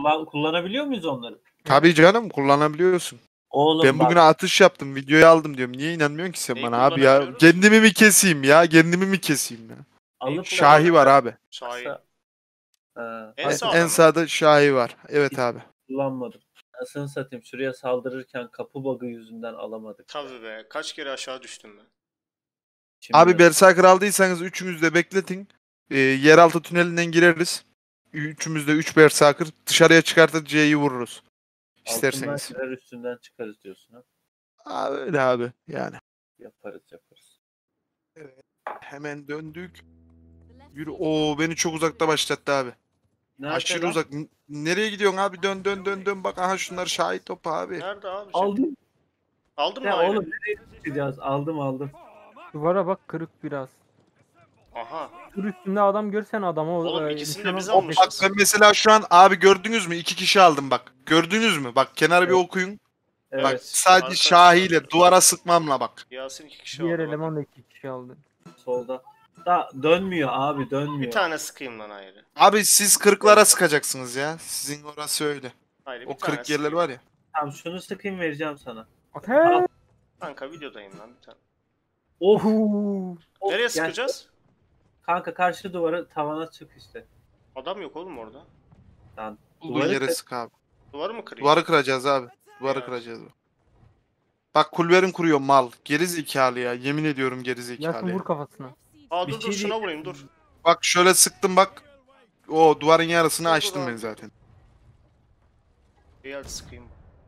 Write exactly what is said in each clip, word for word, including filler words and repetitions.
Kullan, kullanabiliyor muyuz onları? Tabii canım kullanabiliyorsun. Oğlum Ben bak. bugün atış yaptım. Videoyu aldım diyorum. Niye inanmıyorsun ki sen Neyi bana abi ya? kullanabiliyoruz? Kendimi mi keseyim ya? Kendimi mi keseyim ya? Alıp Şahi var abi. Şahi. Ha, En En, sağda en mı? sağda Şahi var. Evet Hiç- abi. kullanmadım. Nasıl satayım? Şuraya saldırırken kapı bug'ı yüzünden alamadık. Tabii be. Kaç kere aşağı düştüm ben. Şimdi Abi Berserker aldıysanız üçünüz de bekletin. Ee, yeraltı tünelinden gireriz. Üçümüz de üç Berserker. Dışarıya çıkartıp C'yi vururuz. altından İsterseniz. girer üstünden çıkarız diyorsun ha. Abi öyle abi yani. Yaparız yaparız. Evet. Hemen döndük. Yürü. Oo beni çok uzakta başlattı abi. Nerede Aşırı lan? uzak. N- Nereye gidiyorsun abi? Dön dön dön dön. Bak aha şunlar şahit top abi. Nerede abi? Aldım. Aldın mı Ya ayrı? oğlum nereye çıkacağız? Aldım aldım. Duvara bak kırık biraz. Aha. Dur üstünde adam görsen adamı. Oğlum e, ikisini de nişan biz al- almışız. Bak ben mesela şu an abi gördünüz mü? İki kişi aldım bak. Gördünüz mü? Bak kenara bir Evet. okuyun. Evet. Bak sadece Arkadaşlar. şahiyle duvara sıkmamla bak. Yasin iki kişi Diğer aldı. bak. eleman da iki kişi aldı. Solda. Da dönmüyor abi dönmüyor. Bir tane sıkayım lan ayrı. Abi siz kırıklara sıkacaksınız ya. Sizin orası öyle. Ayrı bir O tane kırık yerler sıkayım. var ya. Tamam şunu sıkayım vereceğim sana. Ateş! Kanka videodayım lan bir tane. Of. Huu. of, Nereye gel. sıkacağız? Kanka karşı duvara tavana çık işte. Adam yok oğlum orada. Lan, Bulduğun duvarı yere kır. sık abi. Duvarı mı kırayım? Duvarı kıracağız abi. Duvarı Evet. kıracağız. Bak kulverim kuruyor mal. Geri zekalı ya. Yemin ediyorum geri zekalı Yasin ya. vur kafasına. Aa Bir dur dur şey şuna değil. vurayım dur. Bak şöyle sıktım bak. O duvarın yarısını Dur, dur açtım abi. ben zaten. İyi hadi sıkayım.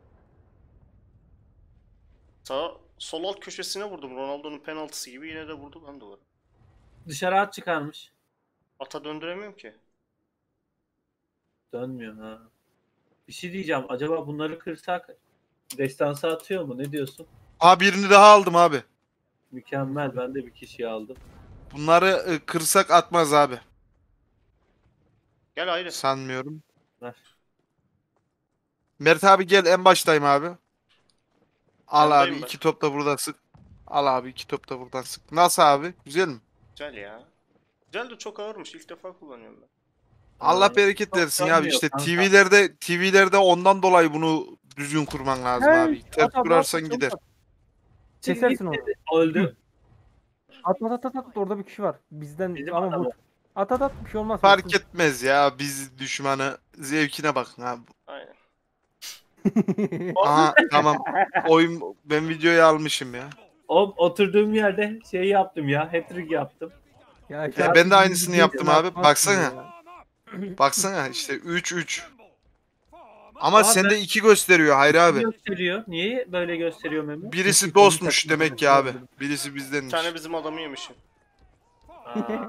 Sağ sol alt köşesine vurdum. Ronaldo'nun penaltısı gibi yine de vurdu lan duvara. Dışarı at çıkarmış. Ata döndüremiyorum ki. Dönmüyor ha. Bir şey diyeceğim. Acaba bunları kırsak destansı atıyor mu? Ne diyorsun? Aa birini daha aldım abi. Mükemmel. Ben de bir kişiyi aldım. Bunları e, kırsak atmaz abi. Gel ayrı. Sanmıyorum. Ver. Mert abi gel en baştayım abi. Al abi Yandayım ben. iki top da burada sık. Al abi iki top da buradan sık. Nasıl abi? Güzel mi? Güzel ya. Güzel de çok ağırmış. İlk defa kullanıyorum ben. Allah Ee, bereket çok versin abi. dönmüyor İşte kanka. T V'lerde T V'lerde ondan dolayı bunu düzgün kurman lazım Hey, abi. Ters at, at, kurarsan at, gider. at. Kesersin onu. Öldü. At at at at orada bir kişi var. Bizden Bizim ama adamı. vur. At at at bir şey olmaz. Fark vursun. etmez ya. Biz düşmanı zevkine bakın abi. Aynen. Aha tamam. Oyun ben videoyu almışım ya. O, oturduğum yerde şey yaptım ya. Hat-trick yaptım. Ya, Ya ben de aynısını yaptım abi. Atmazsın Baksana. ya. Baksana işte üç üç. Ama Aa, sende ben- iki gösteriyor Hayri abi. Gösteriyor. Niye böyle gösteriyor Memo? Birisi dostmuş demek ki abi. Birisi Bir bizdenmiş. tane bizim adamı yemişim. Aa,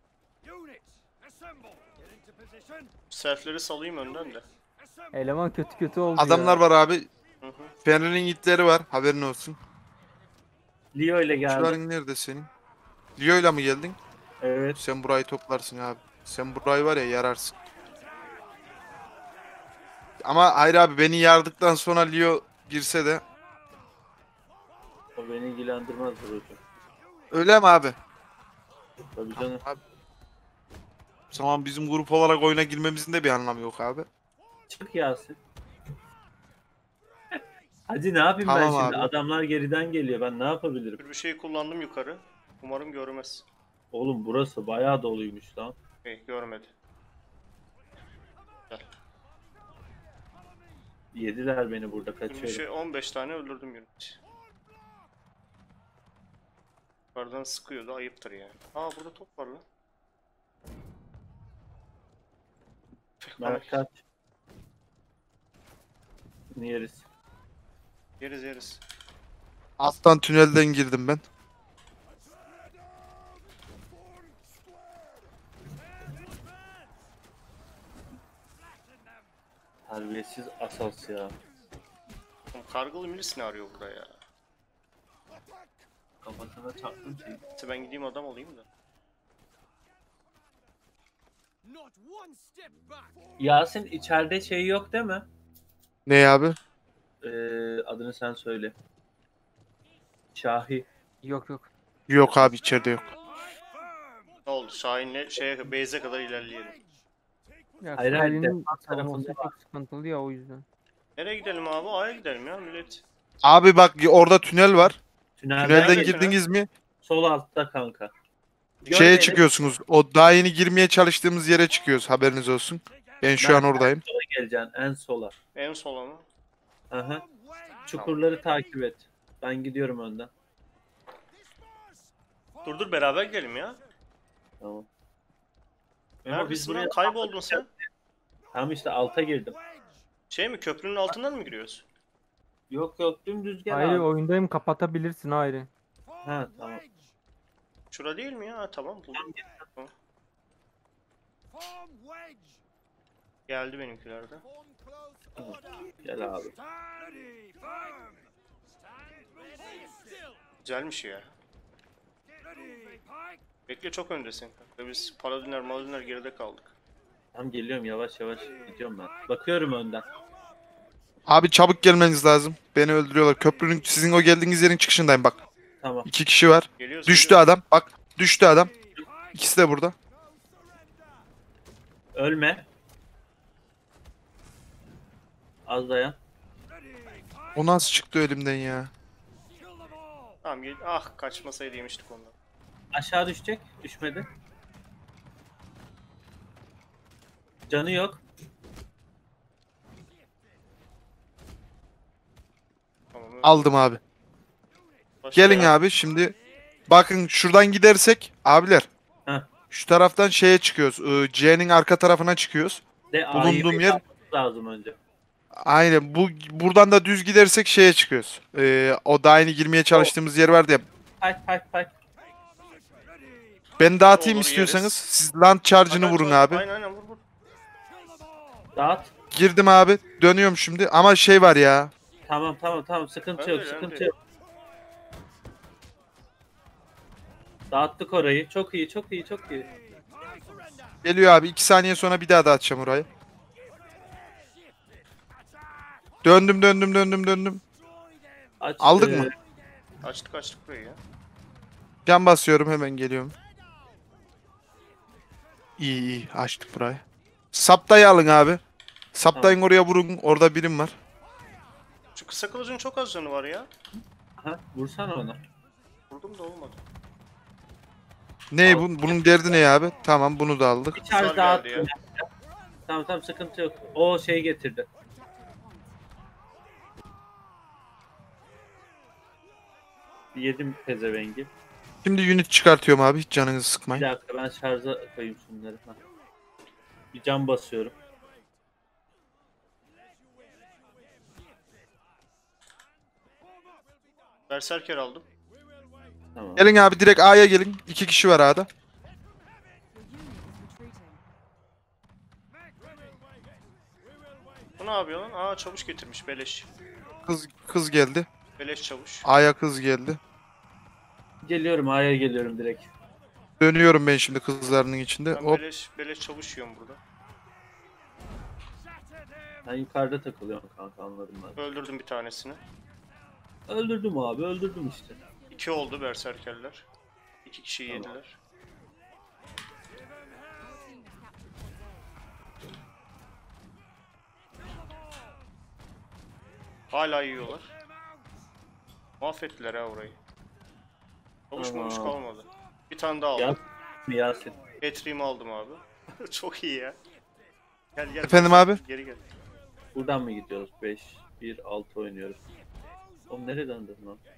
Selfleri salayım önden de. Eleman kötü kötü oldu Adamlar ya. var abi. Hı hı. Fener'in itleri var. Haberin olsun. Leo ile geldi. Şuların nerede senin? Lio'yla mı geldin? Evet. Sen burayı toplarsın abi. Sen burayı var ya yararsın. Ama Hayri abi beni yardıktan sonra Leo girse de. O beni ilgilendirmez hocam. Öyle mi abi? Tabii canım. Abi. O zaman bizim grup olarak oyuna girmemizin de bir anlamı yok abi. Çık Yasin. Hadi ne yapayım Tamam ben şimdi? abi. Adamlar geriden geliyor. Ben ne yapabilirim? Bir şey kullandım yukarı. Umarım görmez. Oğlum burası bayağı doluymuş lan. Hey görmedi. Gel. Yediler beni burada Bir kaçıyorum. şey on beş tane öldürdüm yürüt. Yukarıdan sıkıyordu ayıptır yani. Aa burada top var lan. Mert kaç. Yeriz. Yeriz yeriz. Alttan tünelden girdim ben. Terbiyesiz asas ya. Oğlum kargalı milis ne arıyor burada ya? Kafasına çaktım şeyi. İşte ben gideyim adam olayım da. Yasin içeride şey yok değil mi? Ne abi? Ee, adını sen söyle. Şahi. Yok yok. Yok abi içeride yok. Ne oldu? Şahin'le şeye Beyze kadar ilerleyelim. Ya Hayır, hayır, Skyline'in defans savunması tarafında çok sıkıntılı ya o yüzden. Nereye gidelim abi? A'ya gidelim ya millet. Abi bak orada tünel var. Tünelden Tünelden Nerede gir- girdiniz mi? sol altta kanka. Gör Şeye beni. çıkıyorsunuz. O daha yeni girmeye çalıştığımız yere çıkıyoruz. Haberiniz olsun. Ben şu an Ben- oradayım. Sola geleceksin en sola. En sola mı? Aha. Çukurları takip et. Ben gidiyorum önden. Dur dur beraber gidelim ya. Tamam. Memo, Neredesin lan? buraya Kayboldun sen. Tamam işte alta girdim. Şey mi köprünün altından mı giriyoruz? Yok yok dümdüz gel Hayır abi. oyundayım, kapatabilirsin hayır. Ha tamam. Şura değil mi ya? Ha, tamam buldum. Tamam. Geldi benimkiler de. Gel abi. Güzelmiş ya. Bekle çok öndesin. Ve biz paladinler maladinler geride kaldık. Tamam geliyorum yavaş yavaş gidiyorum ben. Bakıyorum önden. Abi çabuk gelmeniz lazım. Beni öldürüyorlar. Köprünün sizin o geldiğiniz yerin çıkışındayım bak. Tamam. İki kişi var. Geliyoruz. Düştü geliyoruz. adam. Bak düştü adam. İkisi de burada. Ölme. Az dayan. O nasıl çıktı elimden ya? Tamam gel. Ah kaçmasaydı yemiştik ondan. Aşağı düşecek. Düşmedi. Canı yok. Tamam. öyle. Aldım abi. Başka Gelin ya. abi şimdi. Bakın şuradan gidersek abiler. Heh. Şu taraftan şeye çıkıyoruz. Ee, C'nin arka tarafına çıkıyoruz. De Bulunduğum A'yı yer- yapmamız lazım önce. Aynen. Bu buradan da düz gidersek şeye çıkıyoruz. Ee, o daha yeni girmeye çalıştığımız yer vardı ya. Pike pike pike. Ben dağıtayım Olur, istiyorsanız. yeriz. Siz land charge'ını Aynen, vurun çok- abi. Aynen aynen vur vur. Dağıt. Girdim abi. Dönüyorum şimdi. Ama şey var ya. Tamam tamam tamam sıkıntı Öyle, yok öyle. sıkıntı yok. Dağıttık orayı. Çok iyi çok iyi çok iyi. Geliyor abi. iki saniye sonra bir daha dağıtacağım orayı. Döndüm döndüm döndüm döndüm. Aç, Aldık e, mı? Açtık açtık burayı ya. Can basıyorum hemen geliyorum. İyi iyi açtık burayı. Saptayı alın abi. Saptayın oraya vurun. Orada birim var. Şu kısa kılıcın çok az canı var ya. Aha, vursana onu. Vurdum da olmadı. Ne bu? Bunun derdi ne abi? Tamam bunu da aldık. Bir Sar charge geldi daha attım. ya. Tamam tamam sıkıntı yok. O şey getirdi. Yedim pezevengi. Şimdi unit çıkartıyorum abi. Hiç canınızı Bir sıkmayın. dakika ben şarja koyayım şunları. Ha. Bir cam basıyorum. Berserker aldım. Tamam. Gelin abi direkt A'ya gelin. İki kişi var A'da. Bu ne yapıyor lan? Aa çavuş getirmiş beleş. Kız kız geldi. Beleş çavuş. A'ya kız geldi. Geliyorum A'ya geliyorum direkt. Dönüyorum ben şimdi kızlarının içinde. Ben Hop. beleş, beleş çavuş yiyorum burada. Ben yukarıda takılıyorum kanka anladım ben. Öldürdüm bir tanesini. Öldürdüm abi öldürdüm işte. İki oldu berserkerler. İki kişiyi Tamam. yediler. Hala yiyorlar. Mahvettiler ha orayı. Kavuşmamış Tamam. kalmadı. Bir tane daha aldım. Yasin mi Yasin? Petri'mi aldım abi. Çok iyi ya. Gel gel. Efendim abi? Geri gel. Buradan mı gidiyoruz? beş, bir, altı oynuyoruz. Oğlum nereden döndün lan?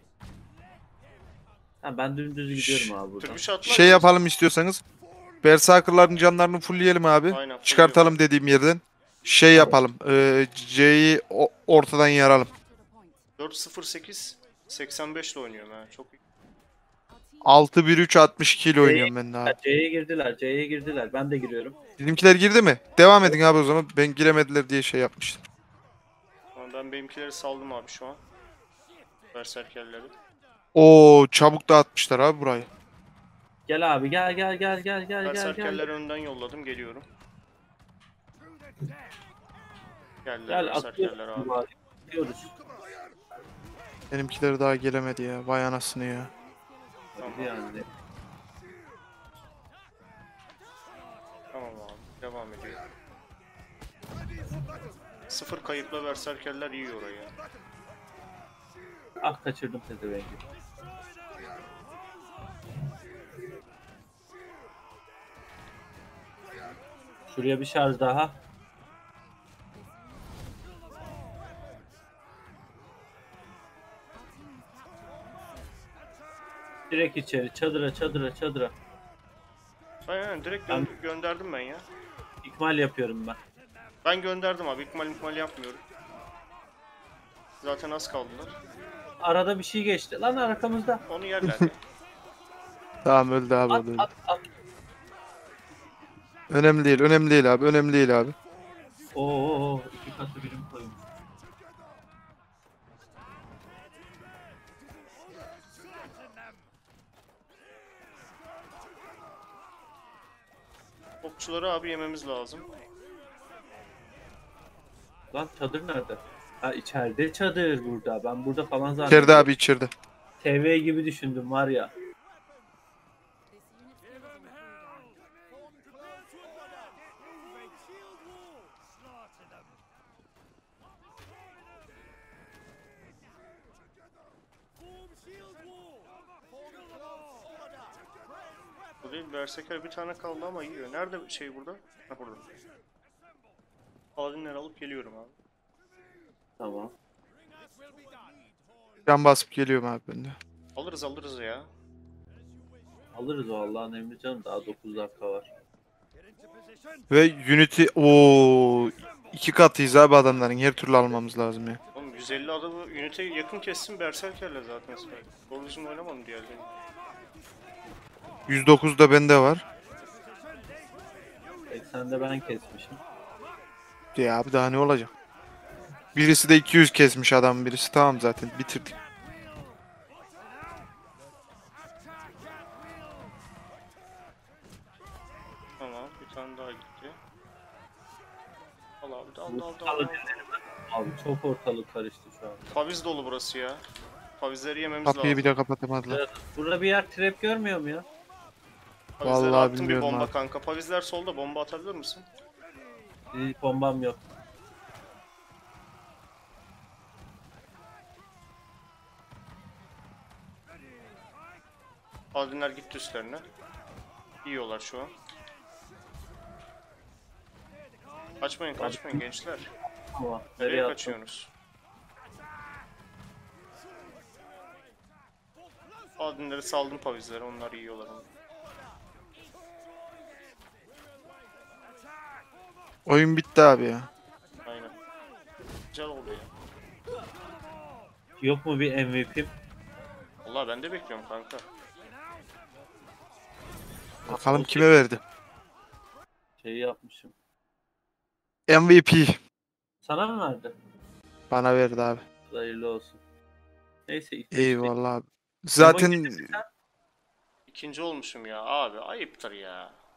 Ha ben dümdüz gidiyorum abi buradan. Türbüş atlar Şey mısın? yapalım istiyorsanız. Berserker'ların canlarını fullleyelim abi. Aynen, Çıkartalım dediğim yerden. Şey yapalım. E, C'yi o- ortadan yaralım. dört sıfır sekiz seksen beş ile oynuyorum ha. Çok iyi. altı bir üç altmış iki ile oynuyorum ben de abi. C'ye girdiler, C'ye girdiler. Ben de giriyorum. Bizimkiler girdi mi? Devam edin abi o zaman. Ben giremediler diye şey yapmıştım. Ama ben benimkileri saldım abi şu an. Berserkerleri. Oo çabuk dağıtmışlar abi burayı. Gel abi gel gel gel gel gel gel gel. Berserkerleri önden yolladım. Geliyorum. Geldiler Gel berserkerler atıyoruz. abi. abi. Atıyoruz. Benimkiler daha gelemedi ya. Vay anasını ya. Hadi yani. Tamam abi. Devam ediyor. Sıfır kayıpla berserkerler yiyor orayı. Ah kaçırdım pezevengi. Şuraya bir şarj daha. Direkt içeri. Çadıra çadıra çadıra. Aynen direkt gö- gönderdim ben ya. İkmal yapıyorum ben. Ben gönderdim abi. İkmal ikmal yapmıyorum. Zaten az kaldılar. Arada bir şey geçti. Lan arkamızda. Onu yerler ya. Tamam öldü abi At o da öldü. at at. Önemli değil, önemli değil abi, önemli değil abi. Oo iki katı birim koymuş. Okçuları abi yememiz lazım. Lan çadır nerede? Ha içeride çadır burada. Ben burada falan İçeride zannediyorum. abi içeride. T V gibi düşündüm var ya. Bu değil. Berserker bir tane kaldı ama yiyor. Nerede şey burada? Ha burada. Paladinleri alıp geliyorum abi. Tamam. Can basıp geliyorum abi ben de. Alırız alırız ya. Alırız o Allah'ın emri canım. Daha dokuz dakika var. Ve Unity o iki katıyız abi adamların. Her türlü almamız lazım ya. Oğlum yüz elli adamı Unity'ye yakın kessin Berserker'le zaten süper. Doğru düzgün oynamadım diğerleri. yüz dokuz da bende var. seksende ben kesmişim. Ya abi daha ne olacak? Birisi de iki yüz kesmiş adam birisi. Tamam zaten bitirdik. Tamam bir tane daha gitti. Al abi de al Bu al al. salı al. dinlerim. Abi çok ortalık karıştı şu an. Faviz dolu burası ya. Favizleri yememiz Kapıyı lazım. bir de kapatamadılar. Burada bir yer trap görmüyor mu ya? Favizlere Vallahi attım bir bilmiyorum bomba abi. kanka. Favizler solda, bomba atabilir misin? Bir bombam yok. Paladinler gitti üstlerine. Yiyorlar şu an. Kaçmayın kaçmayın gençler. Ama Nereye nereye attım? kaçıyorsunuz? Paladinleri saldım pavizlere, onlar yiyorlar onu. Oyun bitti abi ya. Aynen. Güzel oldu ya. Yok mu bir M V P'm? Vallahi ben de bekliyorum kanka. Bakalım kime verdi. Şeyi yapmışım. M V P Sana mı verdi? bana verdi abi. Hayırlı olsun. Neyse. ilk Eyvallah abi. Zaten İkinci olmuşum ya abi, ayıptır ya.